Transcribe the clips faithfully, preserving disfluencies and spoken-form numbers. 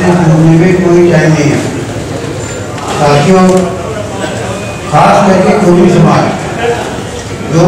से ढूंढने में कोई टाइम नहीं है। साथियों, खास करके कोई समाज जो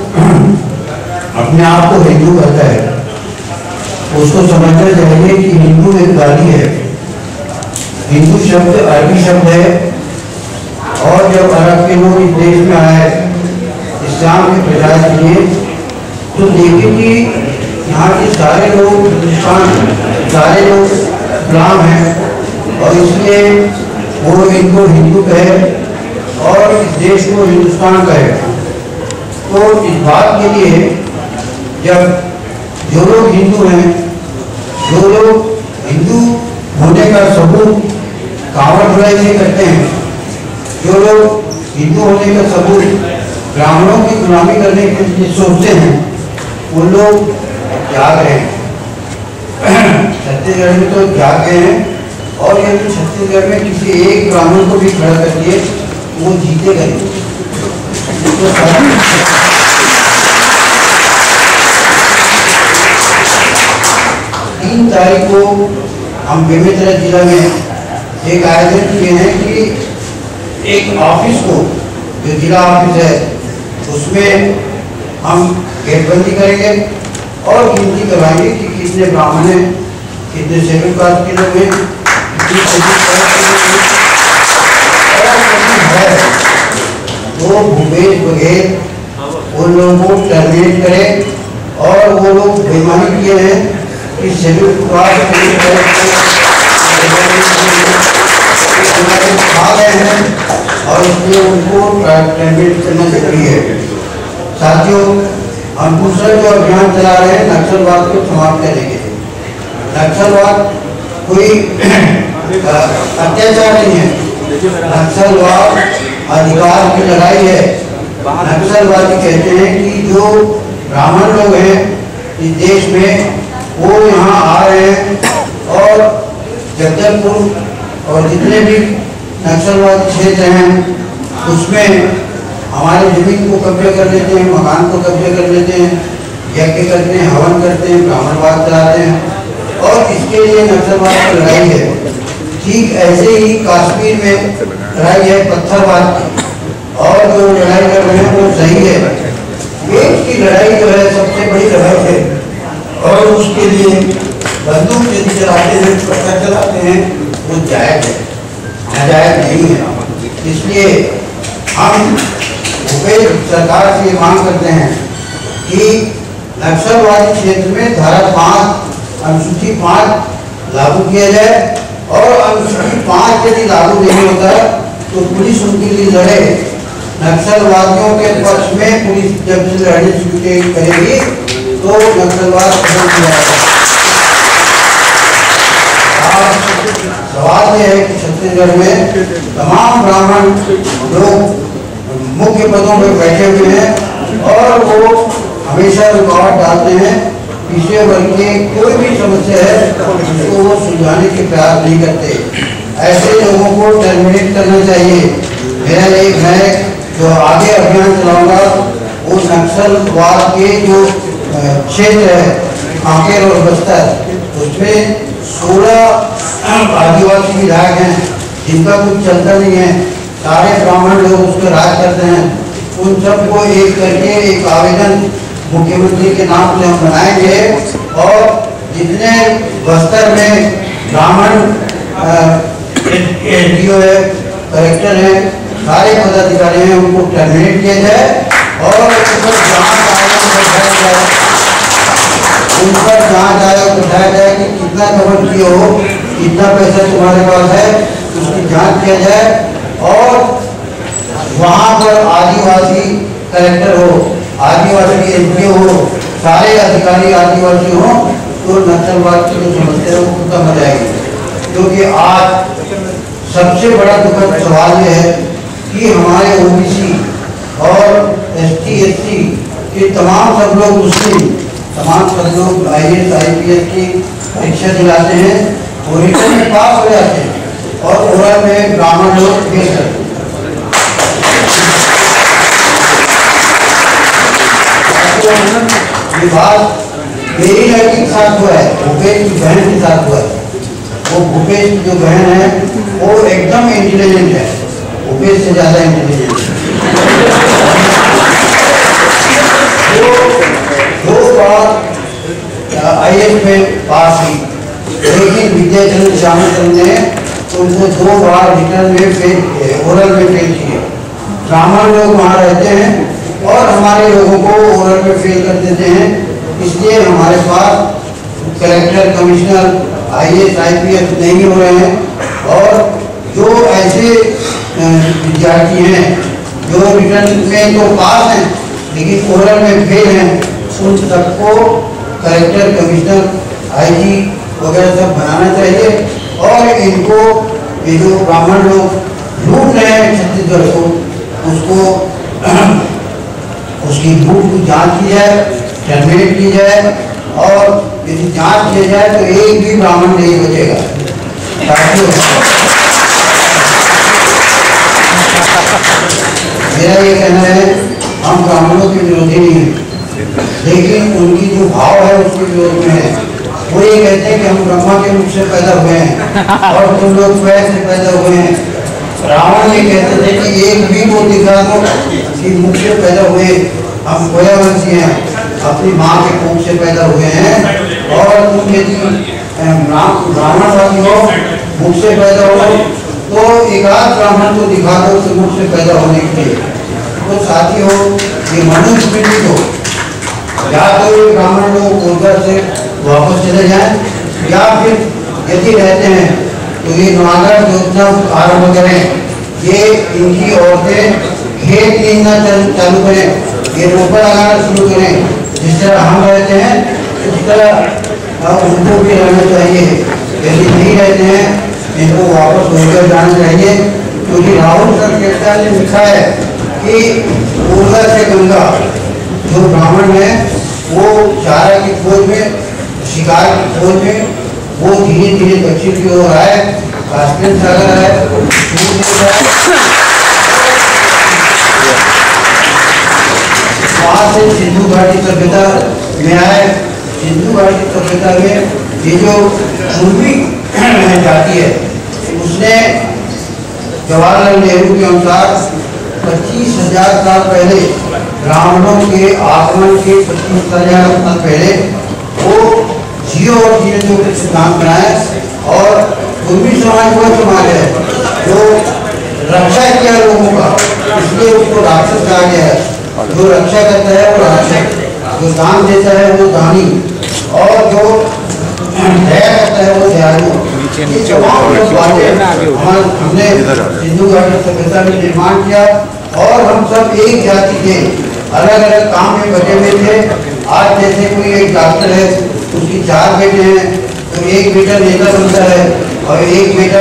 अपने आप को हिंदू कहता है उसको समझना चाहिए कि हिंदू एक गाली है। हिंदू शब्द अरबी शब्द है और जब अरब के लोग इस देश में आए इस्लाम के प्रचार के लिए तो देखे कि यहाँ के सारे लोग हिंदुस्तान सारे लोग इस्लाम हैं और इसलिए वो इनको हिंदू कहे और इस देश को हिंदुस्तान कहे। तो इस बात के लिए जब जो लोग हिंदू हैं, जो लोग हिंदू होने का सबूत कांवड़ बुराई से करते हैं, जो लोग हिंदू होने का सबूत ब्राह्मणों की गुलामी करने के लिए सोचते हैं, उन लोग जाग रहे हैं। छत्तीसगढ़ में तो जाग गए हैं और ये तो छत्तीसगढ़ में किसी एक ब्राह्मण को भी खड़ा कर दिए वो जीते गए। तीन तारीख को हम बेमेतरा जिला में एक आयोजन किए हैं कि एक ऑफिस को जो जिला ऑफिस है उसमें हम घेरबंदी करेंगे और गिनती करवाएंगे कि कितने ब्राह्मण हैं, कितने शेड्यूल कास्ट के लोग हैं, कितने है। तो भूपेश बघेल उन लोगों को टर्मिनेट करें और वो लोग बेईमानी किए हैं कि शेड्यूल कास्ट खा गए हैं और इसलिए उनको टर्मिनेट करना जरूरी है। साथियों, हम दूसरा जो अभियान चला रहे हैं नक्सलवाद को समाप्त करने के लिए। नक्सलवाद कोई अत्याचार नहीं है, नक्सलवाद अधिकार की लड़ाई है। नक्सलवादी कहते हैं कि जो ब्राह्मण लोग हैं इस देश में वो यहाँ आ रहे हैं और जगदलपुर और जितने भी नक्सलवादी क्षेत्र हैं उसमें हमारे जमीन को कब्जे कर लेते हैं, मकान को कब्जे कर लेते हैं, यज्ञ करते हैं, हवन करते हैं, ब्राह्मणवाद चलाते हैं और इसके लिए नक्सलवाद की लड़ाई है। ठीक ऐसे ही कश्मीर में लड़ाई है पत्थरवाद की और जो लड़ाई कर रहे हैं वो सही है। देश की लड़ाई जो है सबसे बड़ी लड़ाई है और उसके लिए बंदूक यदि चलाते हैं, पत्थर चलाते हैं वो जायज है, नाजायज नहीं है। इसलिए हम भूपेश सरकार से मांग करते हैं कि नक्सलवादी क्षेत्र में धारा पाँच अनुसूची पाँच लागू किया जाए और अनुसूची पाँच यदि लागू नहीं होता तो पुलिस उनके लिए लड़े। नक्सलवादियों के पक्ष में पुलिस जब से लड़ने शुरू करेगी तो नक्सलवाद खत्म हो जाएगा। सवाल यह है कि छत्तीसगढ़ में तमाम ब्राह्मण लोग मुख्य पदों पर बैठे हुए हैं और वो हमेशा रुकावट डालते हैं। पिछड़े वर्ग की कोई भी समस्या है उसको वो सुलझाने के प्रयास नहीं करते। ऐसे लोगों को टर्मिनेट करना चाहिए। मेरा एक है जो आगे अभियान चलाऊंगा वो नक्सलवाद के जो क्षेत्र है कांकेर और बस्तर उसमें सोलह आदिवासी विधायक हैं जिनका कुछ चलता नहीं है, सारे ब्राह्मण लोग उस पर राज करते हैं। उन सबको एक करके एक आवेदन मुख्यमंत्री के नाम से हम बनाएंगे और जितने बस्तर में ब्राह्मण एसडीओ है, कलेक्टर है, सारे पदाधिकारी हैं उनको टर्मिनेट किया जाए और उन पर जांच आयोग उठाया जाए कि कितना कवर किए हो, कितना पैसा तुम्हारे पास है, उसकी जांच किया जाए और वहाँ पर आदिवासी कलेक्टर हो, आदिवासी एसडीओ हो, सारे अधिकारी आदिवासी हो तो नक्सलवाद की जो समस्या है वो खत्म हो जाएगी। क्योंकि आज सबसे बड़ा दुखद सवाल ये है कि हमारे ओबीसी और एसटी एससी के तमाम सब लोग मुस्लिम तमाम सब लोग आईएएस आईपीएस की परीक्षा दिलाते हैं और रिटर्न में पास हो जाते हैं और ओरल में ब्राह्मण लोग फेल करते हैं। ये बात मेरी लड़की के साथ हुआ है, भूपेश की बहन के साथ हुआ है। वो भूपेश की जो बहन है वो एकदम इंटेलिजेंट है, भूपेश से ज़्यादा इंटेलिजेंट है। वो दो बार आई ए एस में पास हुई, लेकिन विद्याचंद्र श्यामचंद्र ने उनको दो बार रिटर्न में फेल किए, ओरल में फेल किए। ब्राह्मण लोग वहाँ रहते हैं और हमारे लोगों को ओरल में फेल कर देते हैं, इसलिए हमारे पास collector, commissioner, I A S, I P S नहीं हो रहे हैं। और जो ऐसे विद्यार्थी हैं जो रिटर्न में तो पास हैं लेकिन ओरल में फेल हैं, उन सबको कलेक्टर, कमिश्नर, आई जी वगैरह सब बनाना चाहिए। और इनको ये जो ब्राह्मण लोग लूट रहे हैं छत्तीसगढ़ को, उसको उसकी लूट की जांच की जाए, टर्मिनेट की जाए, और यदि जांच किया जाए तो एक भी ब्राह्मण नहीं बचेगा। मेरा ये कहना है, हम ब्राह्मणों के विरोधी नहीं हैं, लेकिन उनकी जो भाव है उसके विरोध में है। वो ये कहते हैं कि हम ब्रह्मा के मुख से पैदा हुए हैं और तुम लोग स्वयं से पैदा हुए हैं। रावण ये कहते थे कि एक भी वो दिखा दो कि मुख से पैदा हुए, हम कोयावंशी हैं, अपनी माँ के कोख से पैदा हुए हैं, और तुम यदि ब्राह्मणवादी हो, मुख से पैदा हो, तो एक आध ब्राह्मण को दिखा दो कि मुख से पैदा होने के लिए। तो साथियों, ये मनुष्य पीढ़ी को या तो ब्राह्मण लोग कोलकाता से वापस चले जाएं, या फिर यदि रहते हैं तो ये नवागढ़ योजना आरम्भ करें, ये इनकी औरतें खेत लीना चालू करें, ये रोपड़ लगाना शुरू करें। जिस तरह हम रहते हैं उस तरह उनको भी रहना चाहिए। यदि नहीं रहते हैं इनको वापस होकर जाना चाहिए, क्योंकि राहुल सरकेता ने लिखा है कि पूर्वा से गंगा, जो ब्राह्मण है वो चारा की खोज में, शिकार की खोज में, वो धीरे धीरे दक्षिण की ओर आए, कास्पियन सागर है, वहाँ से सिंधु घाटी सभ्यता में आए। सिंधु घाटी सभ्यता में ये जो पूर्वी जाति है, उसने जवाहरलाल नेहरू के अनुसार पच्चीस हजार साल पहले, ब्राह्मणों के आगमन के पच्चीस हजार साल पहले वो जियो और जीने जो सिद्धांत बनाए। और पूर्वी समाज वो समाज है जो रक्षा किया लोगों का, इसलिए उसको राक्षस कहा गया है। जो रक्षा करता है वो राक्षस, जो दान देता है वो दानी, और जो दया करता है वो दयालु। हमने सिंधु घाटी सभ्यता में निर्माण किया और हम सब एक जाति के अलग अलग काम में बटे हुए थे। आज जैसे कोई एक डॉक्टर है, उसकी चार बेटे हैं, तो एक बेटा नेता बनता है और एक बेटा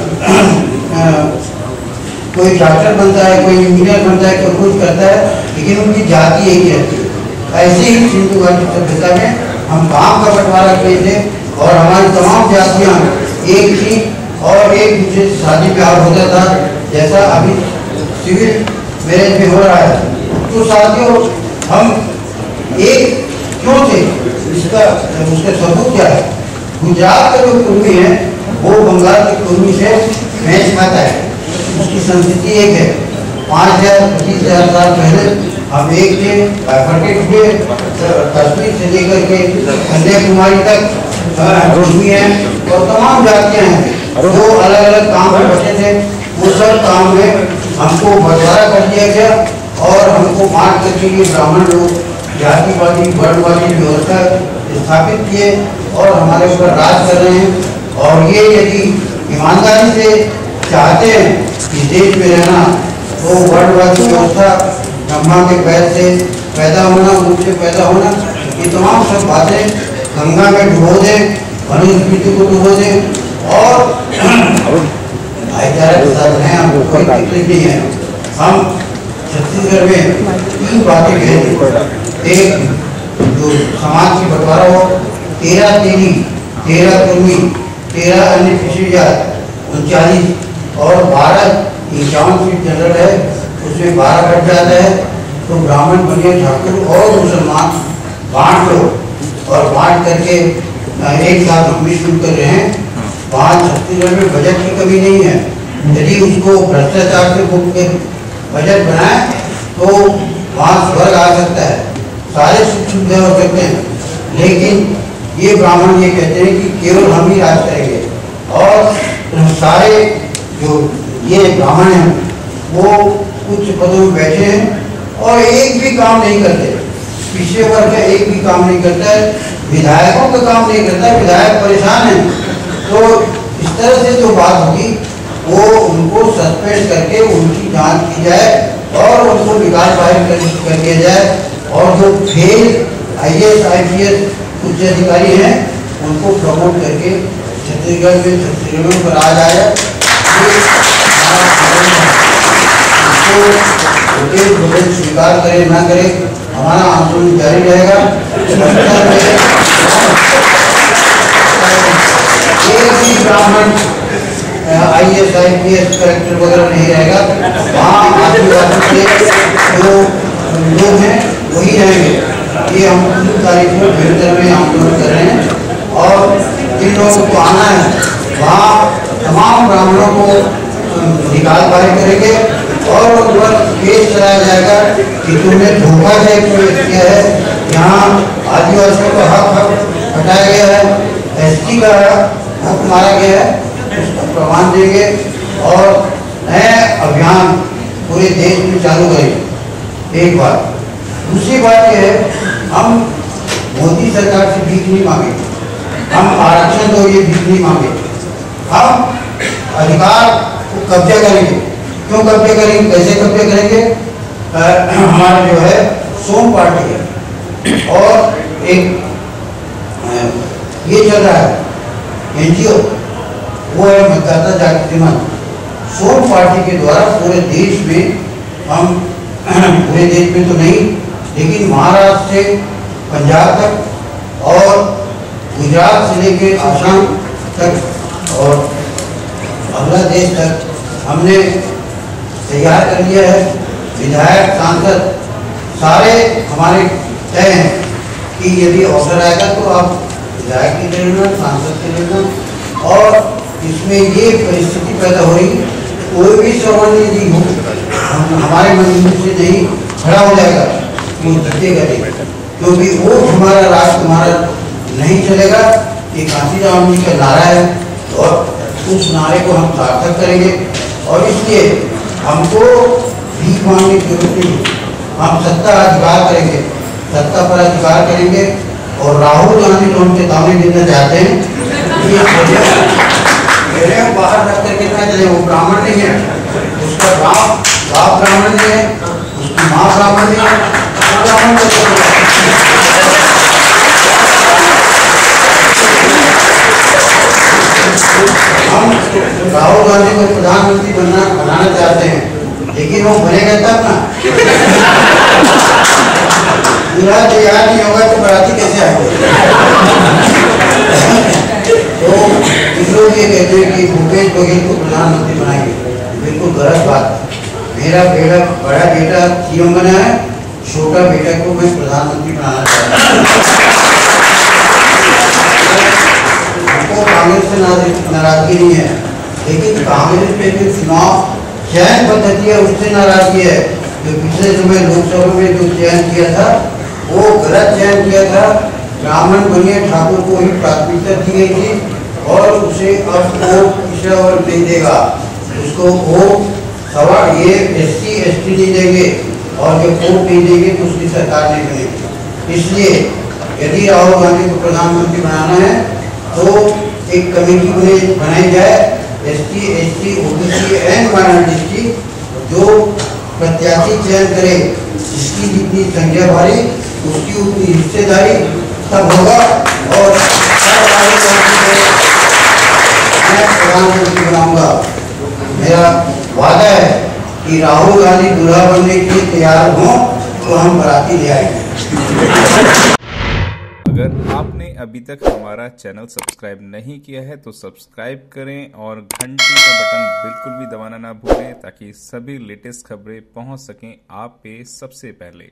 कोई डॉक्टर बनता है, कोई इंजीनियर बनता है, कोई कुछ करता है, लेकिन उनकी जाति एक ही रहती है। ऐसे ही सिंधु घाटी सभ्यता में हम काम का बंटवारा किए थे और हमारी तमाम जातियाँ एक थी और एक दूसरे से शादी ब्याह होता था, जैसा अभी सिविल मैरिज में हो रहा है। तो साथियों, हम एक क्यों थे, इसका उसका सबूत क्या है? गुजरात का जो कुर्मी है वो बंगाल के कुर्मी से मैच खाता है, उसकी संस्कृति एक है। पाँच हजार पच्चीस हजार साल पहले हम एक थे, बाइफर्केट हुए, कश्मीर से लेकर के कन्याकुमारी तक कुर्मी हैं और तमाम जातियाँ हैं जो अलग अलग काम में बचे थे। वो सब काम में हमको बंटवारा कर दिया गया और हमको बांट करके ये ब्राह्मण लोग जातिवादी वर्णवादी व्यवस्था स्थापित किए और हमारे ऊपर राज कर रहे हैं। और ये यदि ईमानदारी से चाहते हैं कि देश में रहना, तो वर्णवादी व्यवस्था, ब्रह्मा के पैर से पैदा होना, मुख से पैदा होना, ये तमाम सब बातें गंगा में डुबो दें, मनुस्मृति को डुबो दें और भाईचारा के साथ रहें। हमको कोई तकलीफ नहीं है। हम छत्तीसगढ़ में तीन बातें कहते, एक जो समाज की बंटवारा हो, तेरह तेरी, तेरह कुर्मी, तेरह अन्य पिछड़ी जात, उनचालीस और बारह इक्यावन सीट जनरल है, उसमें बारह कट जाता है, तो ब्राह्मण बनिए ठाकुर और मुसलमान बांट लो और बांट करके एक साथ हम भी शुरू कर रहे हैं। वहाँ छत्तीसगढ़ में बजट की कमी नहीं है। यदि उसको भ्रष्टाचार से मुक्त बजट बनाए तो वहाँ स्वर्ग आ सकता है, सारे सुख सुविधा हो सकते हैं। लेकिन ये ब्राह्मण ये कहते हैं कि केवल हम ही राज करेंगे और सारे जो ये ब्राह्मण हैं वो उच्च पदों में बैठे हैं और एक भी काम नहीं करते, पिछले वर्ग का एक भी काम नहीं करता है, विधायकों का काम नहीं करता है, विधायक परेशान हैं। तो इस तरह से जो बात होगी वो उनको सस्पेंड करके उनकी जांच की जाए और उनको निकाल बाहर कर, कर दिया जाए और जो fail I A S I P S उच्च अधिकारी हैं उनको प्रमोट करके छत्तीसगढ़ में छत्तीसगढ़ पर आ जाए। उसको स्वीकार करे ना करे, हमारा आंदोलन जारी रहेगा। एक भी ब्राह्मण I A S I P S collector वगैरह नहीं रहेगा, वहाँ आदिवासी के जो लोग हैं वही रहेंगे। ये हम तीन तारीख को बेहतर में आंदोलन कर रहे हैं और जिन लोगों को आना है वहाँ तमाम ब्राह्मणों को निकाल बाहर करेंगे और उन पर केस चलाया जाएगा कि तुमने धोखा से किया है, यहाँ आदिवासियों का हक हक हटाया गया है, एस टी का हक मारा गया है, उसका प्रमाण देंगे और नए अभियान पूरे देश में चालू करेंगे। एक बात। दूसरी बात यह है, हम मोदी सरकार से भीख नहीं मांगे, हम आरक्षण दो ये भीख नहीं मांगे, हम अधिकार को कब्जा करेंगे। क्यों कब्जा करेंगे, कैसे कब्जा करेंगे? हमारा जो है सोम पार्टी है और एक आ, ये चल रहा है एन जी ओ, वो है मतदाता जागृति मंच। सोम पार्टी के द्वारा पूरे देश में हम पूरे देश में तो नहीं लेकिन महाराष्ट्र से पंजाब तक और गुजरात से लेकर आसाम तक और बांग्लादेश तक हमने तैयार कर लिया है। विधायक सांसद सारे हमारे तय हैं कि यदि अवसर आएगा तो आप विधायक के लेना, सांसद के लेना। और इसमें ये परिस्थिति पैदा हो रही, कोई भी सर्वनिधि हो हम हमारे मंदिर से नहीं खड़ा हो जाएगा, वो जीतेगा नहीं, क्योंकि वो हमारा राजकुमार नहीं चलेगा। ये कांशीराम जी का नारा है और उस नारे को हम सार्थक करेंगे और इसलिए हमको भीख मांगने की जरूरत नहीं, हम सत्ता अधिकार करेंगे, सत्ता पर अधिकार करेंगे। और राहुल गांधी को हम चेतावनी देना चाहते हैं कि मेरे बाहर रख करके ना चले, वो ब्राह्मण नहीं है, उसका बाप बाप ब्राह्मण नहीं है, उसकी माँ ब्राह्मण नहीं है, वो ब्राह्मण हम राहुल गांधी को प्रधानमंत्री बनना बनाना चाहते हैं, लेकिन वो बनेगा तब ना। पूरा तैयार नहीं होगा तो बराती कैसे आएंगे? तो कुछ लोग ये कहते हैं कि भूपेश बघेल को प्रधानमंत्री बनाएंगे, बिल्कुल गलत बात। मेरा बेटा बड़ा बेटा सी एम बना है, छोटा बेटा को मैं प्रधानमंत्री बनाना चाहता हूँ। हमको कांग्रेस से नाराजगी नहीं है, लेकिन कांग्रेस पे जो चुनाव चयन पद्धति है उससे नाराजगी है। जो पिछले समय लोकसभा में जो चयन किया था वो गलत चयन किया था, ब्राह्मण बनिया ठाकुर को ही प्राथमिकता दी गई थी और उसे अब वो पिछड़ा वर्ग नहीं देगा, उसको वो सवा ये एस सी एस टी नहीं देंगे और जो वोट नहीं देंगे तो उसकी सरकार नहीं बनेगी। इसलिए यदि राहुल गांधी को प्रधानमंत्री बनाना है तो एक कमेटी बने बनाई जाए, S T S T O B C and minorities की, जो प्रत्याशी चयन करे, जिसकी जितनी संख्या भारी उसकी उतनी हिस्सेदारी तब होगा और मैं प्रधानमंत्री बनाऊंगा। मेरा वादा है कि राहुल गांधी दूल्हा बनने के लिए तैयार हों तो हम बराती ले आएंगे। अगर आपने अभी तक हमारा चैनल सब्सक्राइब नहीं किया है तो सब्सक्राइब करें और घंटी का बटन बिल्कुल भी दबाना ना भूलें ताकि सभी लेटेस्ट खबरें पहुंच सकें आप पे सबसे पहले।